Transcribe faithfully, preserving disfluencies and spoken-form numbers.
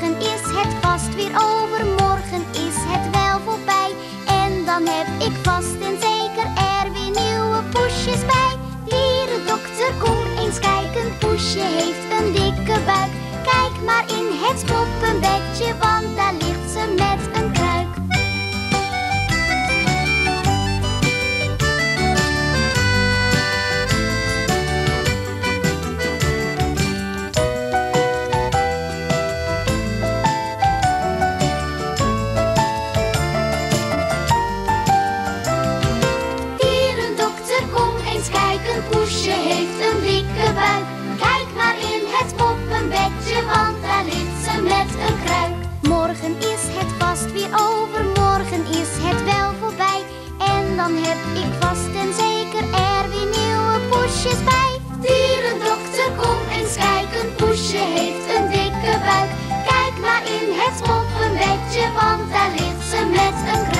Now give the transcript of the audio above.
Morgen is het vast weer over, morgen is het wel voorbij. En dan heb ik vast en zeker er weer nieuwe poesjes bij. Dierendokter, kom eens kijken, poesje heeft een dikke buik. Kijk maar in het poppenbedje, want daar ligt ze met een kruik. Poesje heeft een dikke buik. Kijk maar in het poppenbedje, want daar ligt ze met een kruik. Morgen is het vast weer over, morgen is het wel voorbij. En dan heb ik vast en zeker er weer nieuwe poesjes bij. Dierendokter, kom eens kijken, poesje heeft een dikke buik. Kijk maar in het poppenbedje, want daar ligt ze met een kruik.